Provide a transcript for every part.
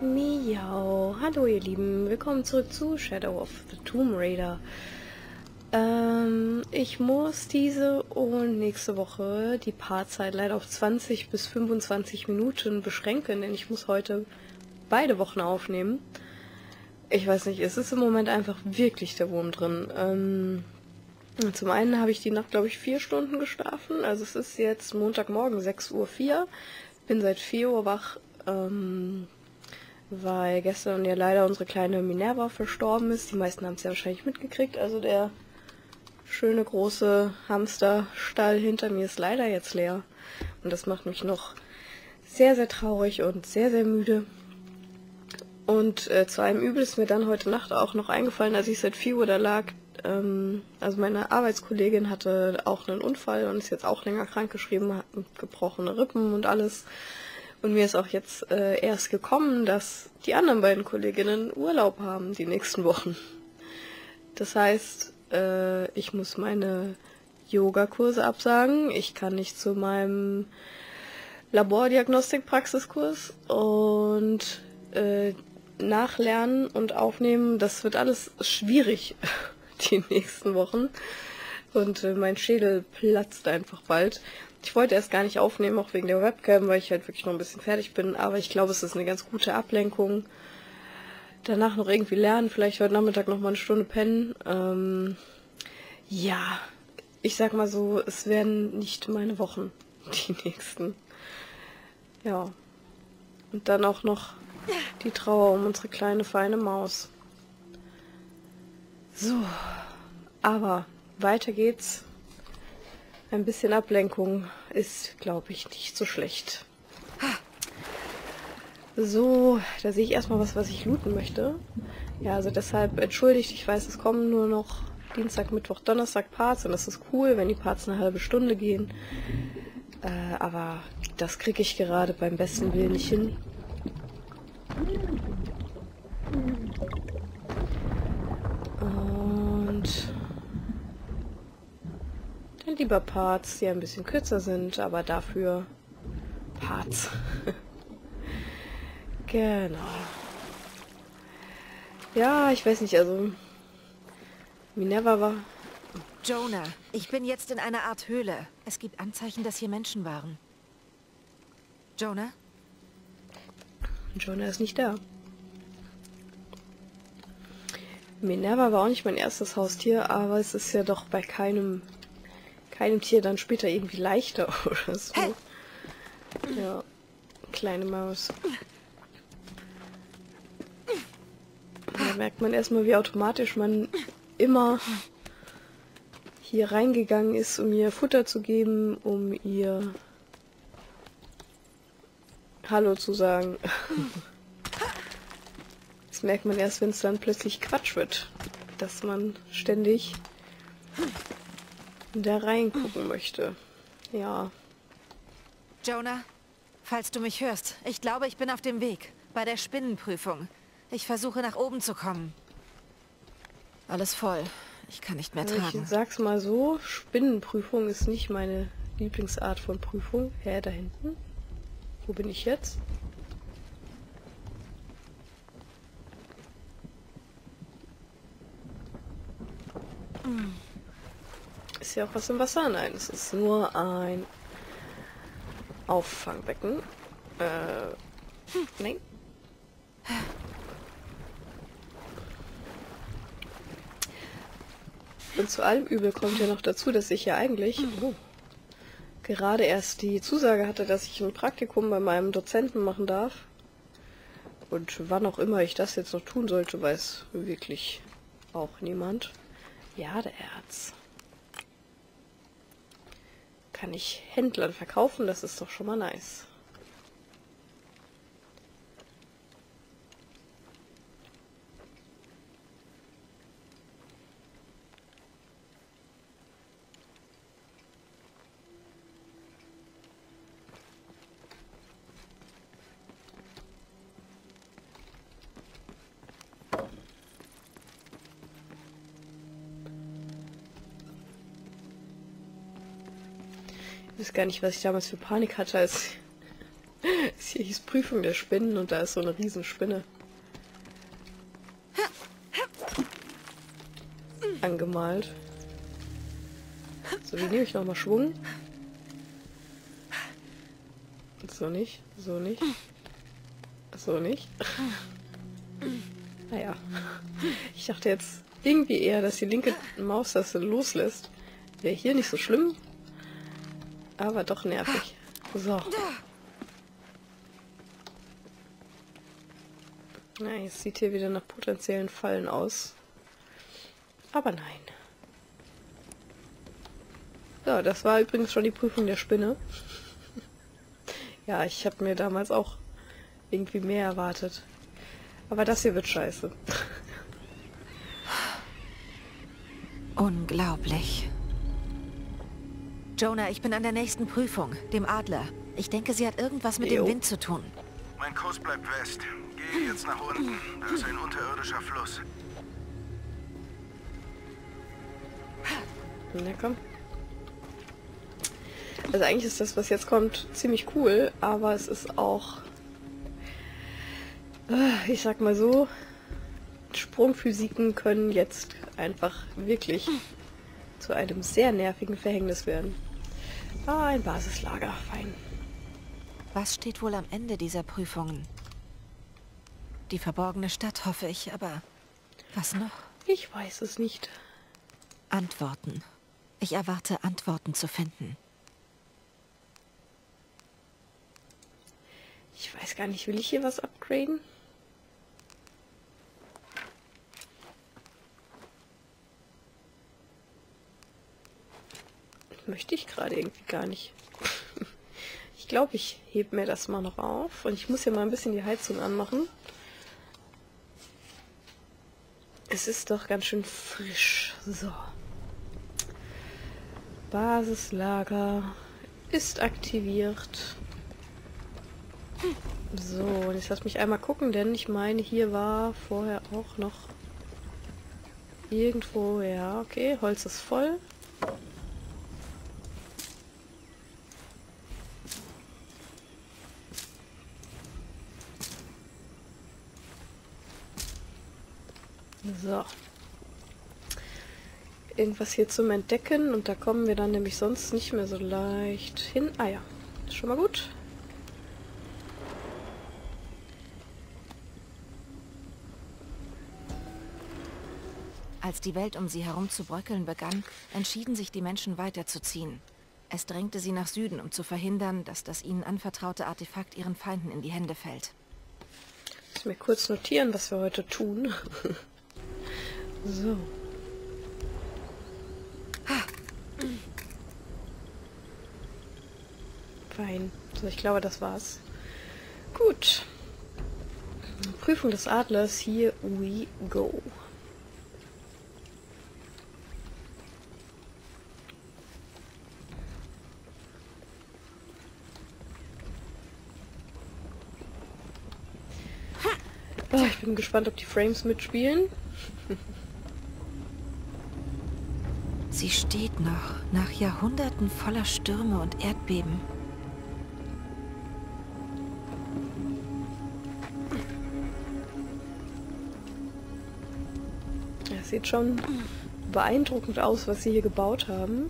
Miau. Hallo ihr Lieben, willkommen zurück zu Shadow of the Tomb Raider. Ich muss diese und nächste Woche die Paarzeit leider auf 20 bis 25 Minuten beschränken, denn ich muss heute beide Wochen aufnehmen. Ich weiß nicht, es ist im Moment einfach wirklich der Wurm drin. Zum einen habe ich die Nacht, glaube ich, 4 Stunden geschlafen, also es ist jetzt Montagmorgen 6:04 Uhr, bin seit 4 Uhr wach, weil gestern ja leider unsere kleine Minerva verstorben ist. Die meisten haben es ja wahrscheinlich mitgekriegt. Also der schöne große Hamsterstall hinter mir ist leider jetzt leer. Und das macht mich noch sehr, sehr traurig und sehr, sehr müde. Und zu einem Übel ist mir dann heute Nacht auch noch eingefallen, als ich seit 4 Uhr da lag. Also meine Arbeitskollegin hatte auch einen Unfall und ist jetzt auch länger krankgeschrieben, hat gebrochene Rippen und alles. Und mir ist auch jetzt erst gekommen, dass die anderen beiden Kolleginnen Urlaub haben die nächsten Wochen. Das heißt, ich muss meine Yogakurse absagen. Ich kann nicht zu meinem Labordiagnostik-Praxiskurs und nachlernen und aufnehmen. Das wird alles schwierig die nächsten Wochen. Und mein Schädel platzt einfach bald. Ich wollte erst gar nicht aufnehmen, auch wegen der Webcam, weil ich halt wirklich noch ein bisschen fertig bin. Aber ich glaube, es ist eine ganz gute Ablenkung. Danach noch irgendwie lernen, vielleicht heute Nachmittag noch mal eine Stunde pennen. Ja, ich sag mal so, es werden nicht meine Wochen, die nächsten. Ja, und dann auch noch die Trauer um unsere kleine, feine Maus. So, aber weiter geht's. Ein bisschen Ablenkung ist, glaube ich, nicht so schlecht. So, da sehe ich erstmal was ich looten möchte. Ja, also deshalb entschuldigt, ich weiß, es kommen nur noch Dienstag, Mittwoch, Donnerstag Parts und das ist cool, wenn die Parts eine halbe Stunde gehen. Aber das kriege ich gerade beim besten Willen nicht hin. Und dann lieber Parts, die ein bisschen kürzer sind, aber dafür Parts. Genau. Ja, ich weiß nicht, also Minerva war... Jonah, ich bin jetzt in einer Art Höhle. Es gibt Anzeichen, dass hier Menschen waren. Jonah? Jonah ist nicht da. Minerva war auch nicht mein erstes Haustier, aber es ist ja doch bei keinem Tier dann später irgendwie leichter oder so. Hey. Ja, kleine Maus. Da merkt man erstmal, wie automatisch man immer hier reingegangen ist, um ihr Futter zu geben, um ihr Hallo zu sagen. Das merkt man erst, wenn es dann plötzlich Quatsch wird, dass man ständig da reingucken möchte. Ja. Jonah, falls du mich hörst, ich glaube, ich bin auf dem Weg. Bei der Spinnenprüfung. Ich versuche nach oben zu kommen. Alles voll. Ich kann nicht mehr tragen. Ich sag's mal so, Spinnenprüfung ist nicht meine Lieblingsart von Prüfung. Hä, da hinten? Wo bin ich jetzt? Ist ja auch was im Wasser? Nein, es ist nur ein Auffangbecken. Nein. Und zu allem Übel kommt ja noch dazu, dass ich ja eigentlich gerade erst die Zusage hatte, dass ich ein Praktikum bei meinem Dozenten machen darf. Und wann auch immer ich das jetzt noch tun sollte, weiß wirklich auch niemand. Ja, der Erz. Kann ich Händlern verkaufen, das ist doch schon mal nice. Ich weiß gar nicht, was ich damals für Panik hatte, als hier hieß Prüfung der Spinnen und da ist so eine Riesenspinne angemalt. So, wie nehme ich nochmal Schwung? So nicht, so nicht. So nicht. Naja. Ich dachte jetzt irgendwie eher, dass die linke Maustaste loslässt. Wäre hier nicht so schlimm. Aber doch nervig. So. Na, jetzt sieht hier wieder nach potenziellen Fallen aus. Aber nein. So, das war übrigens schon die Prüfung der Spinne. Ja, ich habe mir damals auch irgendwie mehr erwartet. Aber das hier wird scheiße. Unglaublich. Jonah, ich bin an der nächsten Prüfung, dem Adler. Ich denke, sie hat irgendwas mit dem Wind zu tun. Mein Kurs bleibt west. Gehe jetzt nach unten. Da ist ein unterirdischer Fluss. Na komm. Also eigentlich ist das, was jetzt kommt, ziemlich cool, aber es ist auch, ich sag mal so, Sprungphysiken können jetzt einfach wirklich zu einem sehr nervigen Verhängnis werden. Ah, ein Basislager, fein. Was steht wohl am Ende dieser Prüfungen? Die verborgene Stadt, hoffe ich, aber was noch? Ich weiß es nicht. Antworten. Ich erwarte, Antworten zu finden. Ich weiß gar nicht, will ich hier was upgraden? Möchte ich gerade irgendwie gar nicht. Ich glaube, ich hebe mir das mal noch auf. Und ich muss hier mal ein bisschen die Heizung anmachen. Es ist doch ganz schön frisch. So. Basislager ist aktiviert. So, und jetzt lass mich einmal gucken, denn ich meine, hier war vorher auch noch irgendwo, ja, okay, Holz ist voll. So. Irgendwas hier zum Entdecken und da kommen wir dann nämlich sonst nicht mehr so leicht hin. Ah ja, ist schon mal gut. Als die Welt um sie herum zu bröckeln begann, entschieden sich die Menschen weiterzuziehen. Es drängte sie nach Süden, um zu verhindern, dass das ihnen anvertraute Artefakt ihren Feinden in die Hände fällt. Ich muss mir kurz notieren, was wir heute tun. So. Fein. So, ich glaube, das war's. Gut. Prüfung des Adlers. Here we go. Oh, ich bin gespannt, ob die Frames mitspielen. Sie steht noch, nach Jahrhunderten voller Stürme und Erdbeben. Es sieht schon beeindruckend aus, was sie hier gebaut haben.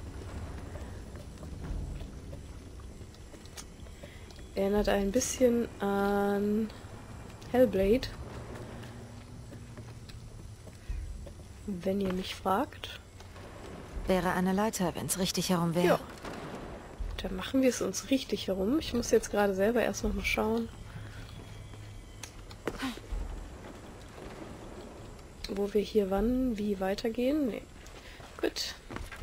Erinnert ein bisschen an Hellblade. Wenn ihr mich fragt. Wäre eine Leiter, wenn es richtig herum wäre. Ja. Dann machen wir es uns richtig herum. Ich muss jetzt gerade selber erst noch mal schauen, wo wir hier wann, wie weitergehen. Nee. Gut.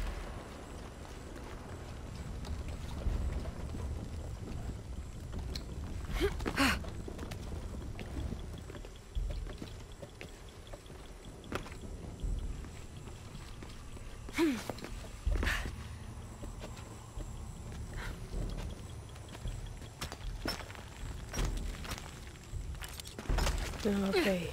Okay.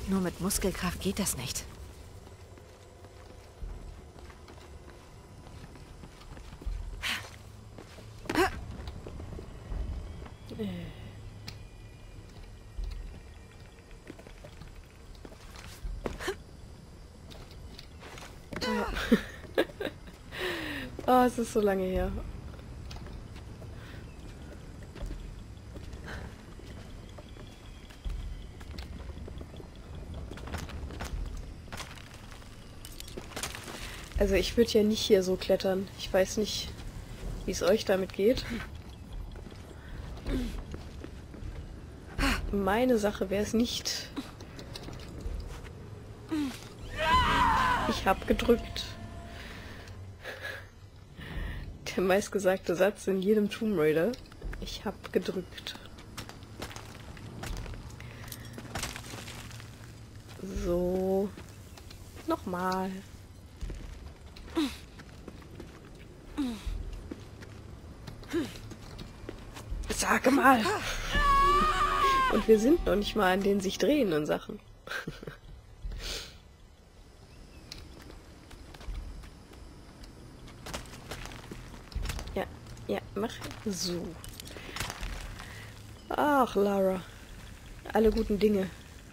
Nur mit Muskelkraft geht das nicht. Oh, es ist so lange her. Also ich würde ja nicht hier so klettern. Ich weiß nicht, wie es euch damit geht. Meine Sache wäre es nicht. Ich habe gedrückt. Der meistgesagte Satz in jedem Tomb Raider. Ich habe gedrückt. So. Nochmal. Sag mal. Und wir sind noch nicht mal an den sich drehenden Sachen. Ja, mach so. Ach, Lara. Alle guten Dinge.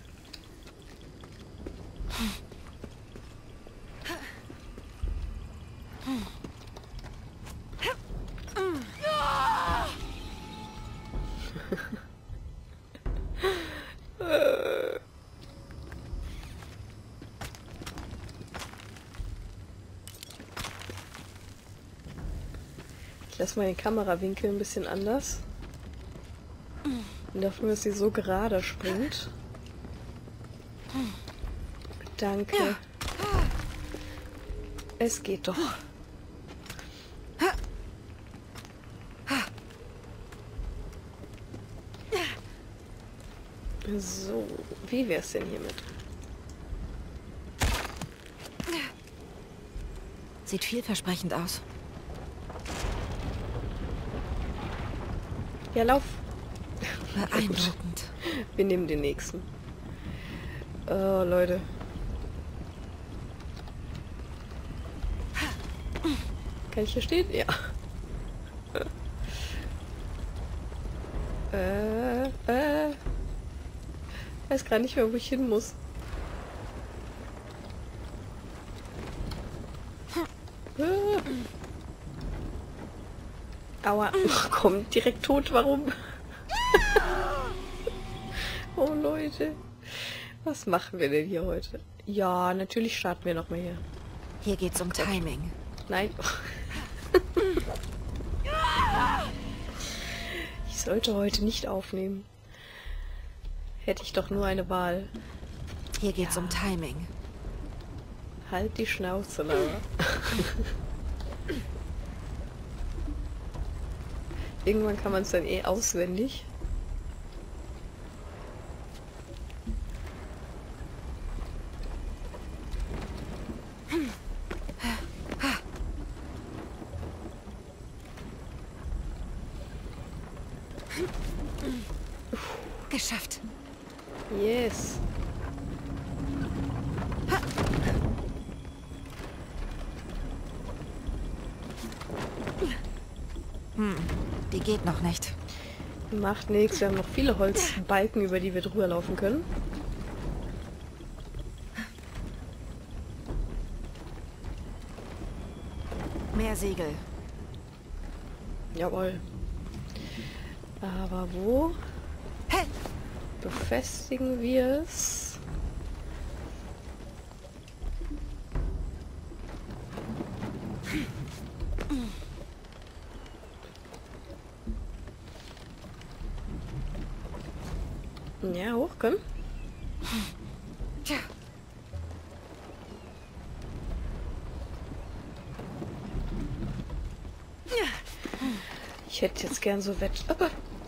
Ich lasse mal den Kamerawinkel ein bisschen anders. Und dafür, dass sie so gerade springt. Danke. Es geht doch. So, wie wär's denn hiermit? Sieht vielversprechend aus. Ja, lauf. Beeindruckend. Wir nehmen den nächsten. Oh, Leute. Kann ich hier stehen? Ja. Weiß gerade nicht mehr, wo ich hin muss. Aua. Ach, komm, direkt tot, warum? Oh, Leute. Was machen wir denn hier heute? Ja, natürlich starten wir nochmal hier. Hier geht's um Timing. Nein. Ich sollte heute nicht aufnehmen. Hätte ich doch nur eine Wahl. Hier geht's um Timing. Halt die Schnauze, Lara. Irgendwann kann man es dann eh auswendig. Geschafft. Yes. Die geht noch nicht. Macht nichts, wir haben noch viele Holzbalken, über die wir drüber laufen können. Mehr Segel. Jawohl. Aber wo Hey! befestigen wir es? Ja, hoch können. Tja. Ich hätte jetzt gern so Wetter.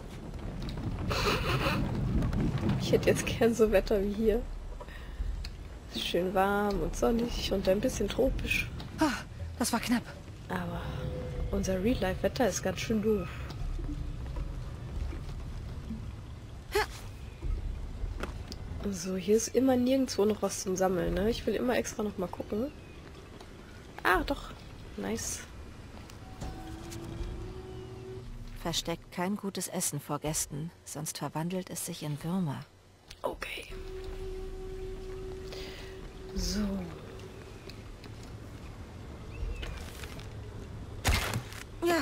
Ich hätte jetzt gern so Wetter wie hier. Ist schön warm und sonnig und ein bisschen tropisch. Ah, das war knapp. Aber unser Real-Life-Wetter ist ganz schön doof. So, hier ist immer nirgendwo noch was zum Sammeln, ne? Ich will immer extra noch mal gucken. Ah, doch. Nice. Versteckt kein gutes Essen vor Gästen, sonst verwandelt es sich in Würmer. Okay. So. Ja.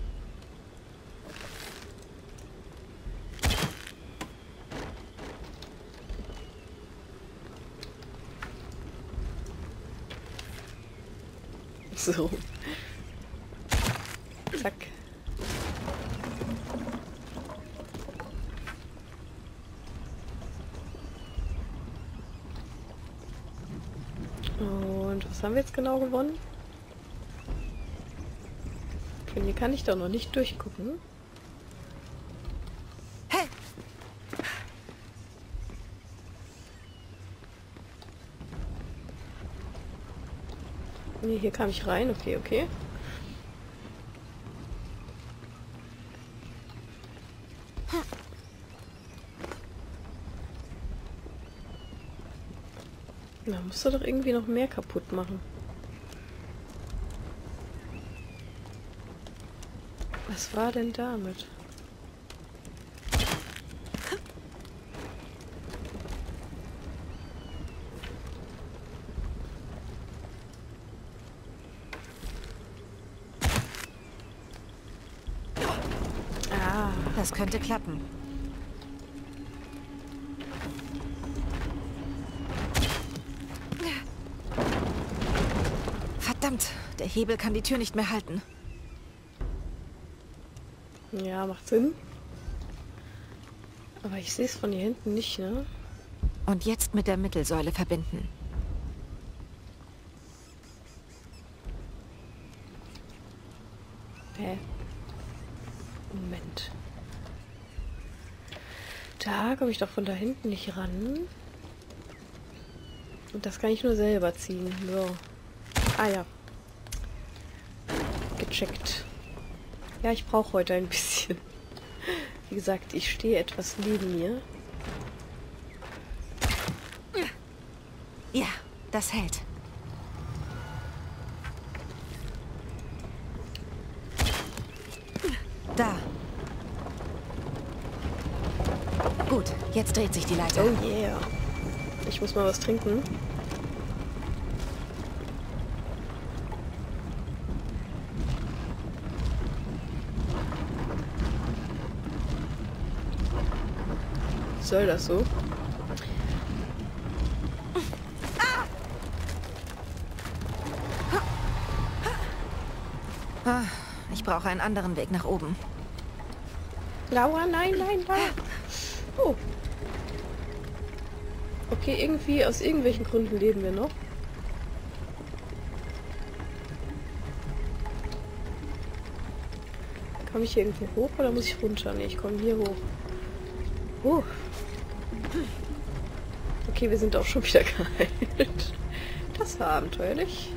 So. Zack. Und was haben wir jetzt genau gewonnen? Von hier kann ich doch noch nicht durchgucken. Hey! Nee, hier kam ich rein. Okay, okay. Da musst du doch irgendwie noch mehr kaputt machen. Was war denn damit? Ah, Das könnte klappen. Verdammt, der Hebel kann die Tür nicht mehr halten. ja, macht Sinn. Aber ich sehe es von hier hinten nicht, ne? Und jetzt mit der Mittelsäule verbinden. Hä? Moment. Da komme ich doch von da hinten nicht ran. Und das kann ich nur selber ziehen. So. Ah ja. Gecheckt. Ja, ich brauche heute ein bisschen. Wie gesagt, ich stehe etwas neben mir. Ja, das hält. Da. Gut, jetzt dreht sich die Leiter. Oh yeah. Ich muss mal was trinken. Soll das so? Ah, ich brauche einen anderen Weg nach oben. Laura, nein, nein, nein. Oh. Okay, irgendwie, aus irgendwelchen Gründen leben wir noch. Komme ich hier irgendwo hoch oder muss ich runter? Ne, ich komme hier hoch. Okay, wir sind auch schon wieder geheilt. Das war abenteuerlich.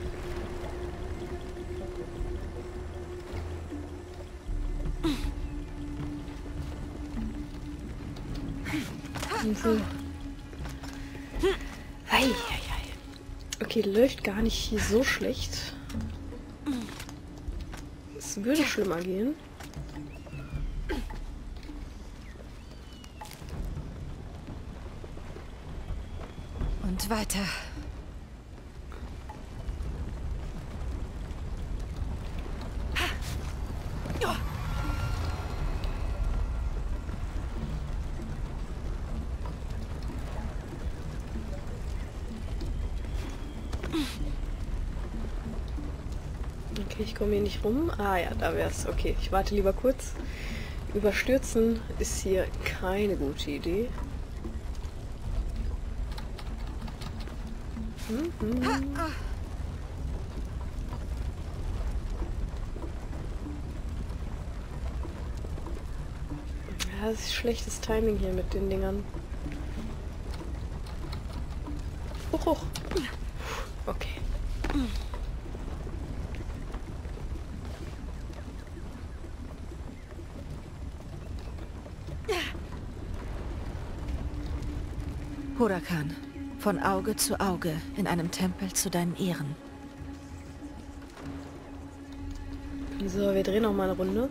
So. Ei, ei, ei. Okay, läuft gar nicht hier so schlecht. Es würde schlimmer gehen. Und weiter. Okay, ich komme hier nicht rum. Ah ja, da wär's. Okay, ich warte lieber kurz. Überstürzen ist hier keine gute Idee. Ja, das ist schlechtes Timing hier mit den Dingern. Hoch, hoch. Okay. Hodakan, von Auge zu Auge, in einem Tempel zu deinen Ehren. So, wir drehen noch mal eine Runde.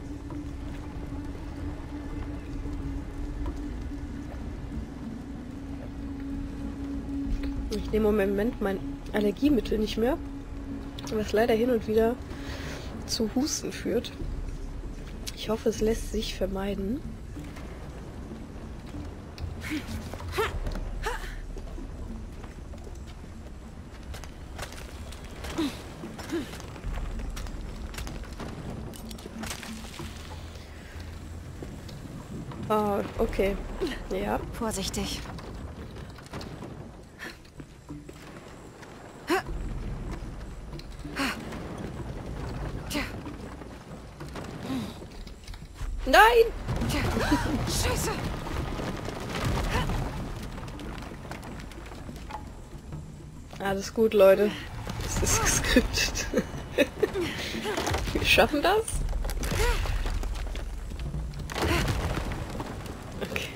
Ich nehme im Moment mein Allergiemittel nicht mehr, was leider hin und wieder zu Husten führt. Ich hoffe, es lässt sich vermeiden. Ah, okay. Ja. Vorsichtig. Nein! Scheiße! Alles gut, Leute. Es ist geskriptet. Wir schaffen das. Okay.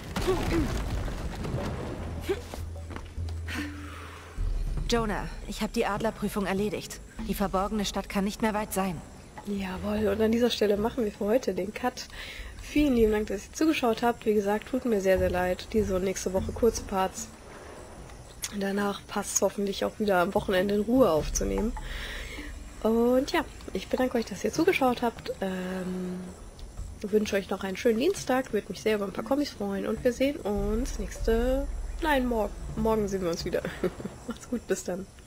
Jonah, ich habe die Adlerprüfung erledigt. Die verborgene Stadt kann nicht mehr weit sein. Jawohl, und an dieser Stelle machen wir für heute den Cut. Vielen lieben Dank, dass ihr zugeschaut habt. Wie gesagt, tut mir sehr, sehr leid. Diese und nächste Woche kurze Parts. Danach passt es hoffentlich auch wieder am Wochenende in Ruhe aufzunehmen. Und ja, ich bedanke euch, dass ihr zugeschaut habt. Wünsche euch noch einen schönen Dienstag. Würde mich sehr über ein paar Kommis freuen. Und wir sehen uns morgen. Morgen sehen wir uns wieder. Macht's gut, bis dann.